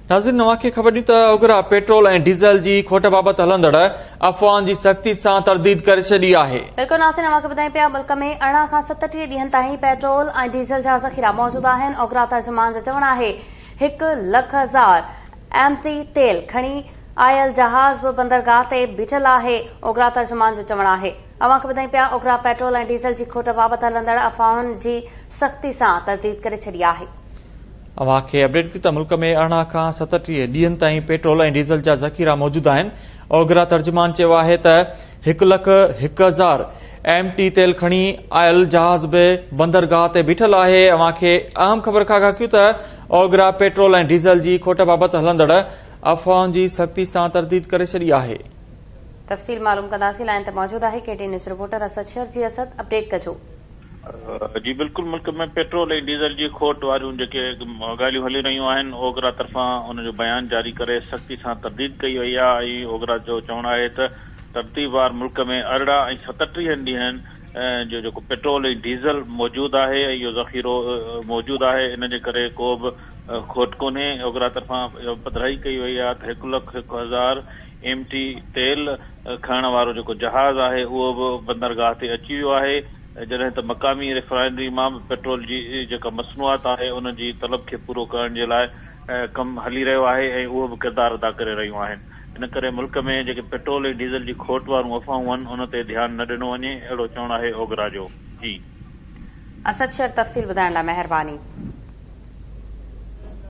नाज़रीन नवांखे ख़बर ॾी त ओगरा पेट्रोल ऐं डीज़ल जी खोट बाबति हलंदड़ अफ़वाहनि जी सख़्ती सां तरदीद करे छॾी आहे। बिल्कुलु नाज़रीन नवांखे ॿुधायूं पिया मुल्क में 18 खां 37 ॾींहनि ताईं पेट्रोल ऐं डीज़ल जा ज़ख़ीरा मौजूद आहिनि। ओगरा तर्जुमान जो चवणु आहे 1,00,000 MT तेल खणी आयल जहाज़ बि बंदरगाह ते बीठल आहे। ओगरा तर्जुमान जो चवणु आहे अवांखे ॿुधायूं पिया ओगरा पेट्रोल ऐं डीज़ल जी खोट बाबति हलंदड़ अफ़वाहनि जी सख़्ती सां तरदीद करे छॾी आहे। अवांखे अपडेट की त मुल्क में 18 खां 37 ॾींहनि ताईं पेट्रोल ऐं डीज़ल जा ज़ख़ीरा मौजूद आहिनि। ओगरा तर्जुमान चयो आहे त 1,01,000 MT तेल खणी आयल जहाज़ बि बंदरगाह ते बीठल आहे। अवांखे अहम ख़बर खां कयूं त ओगरा पेट्रोल ऐं डीज़ल जी खोट बाबति हलंदड़ अफ़वाहनि जी सख़्ती सां तरदीद करे छॾी आहे। तफ़सील मालूम कंदासीं। लाइन ते मौजूद आहे KT news reporter Asad Shar. जी असद, अपडेट कजो। जी बिल्कुल, मुल्क में पेट्रोल ऐं डीज़ल जी खोट वारियूं जेके ॻाल्हियूं हली रहियूं आहिनि, ओगरा तरफ़ां उनजो बयान जारी करे सख़्ती सां तरदीद कई वई आहे। ऐं ओगरा जो चवणु आहे त तरतीबवार मुल्क में 18 ऐं 37 ॾींहनि जो जेको पेट्रोल ऐं डीज़ल मौजूदु आहे ऐं इहो ज़ख़ीरो मौजूदु आहे, इन जे करे को बि खोट कोन्हे। ओगरा तरफ़ां पधिराई कई वई आहे त 1,01,000 MT तेल खणण वारो जेको जहाज़ आहे उहो बि बंदरगाह ते अची वियो आहे। जॾहिं त मक़ामी रिफाइनरी मां पेट्रोल जी जेका मसनूआत आहे उन जी तलब खे पूरो करण जे लाइ कमु हली रहियो आहे ऐं उहो बि किरदारु अदा करे रहियूं आहिनि। इन करे मुल्क में जेके पेट्रोल ऐं डीज़ल जी खोट वारियूं अफ़वाहूं आहिनि उन ते ध्यानु न ॾिनो वञे, अहिड़ो चवणु आहे ओगरा जो। जी असद शर, तफ़सील ॿुधाइण लाइ महिरबानी।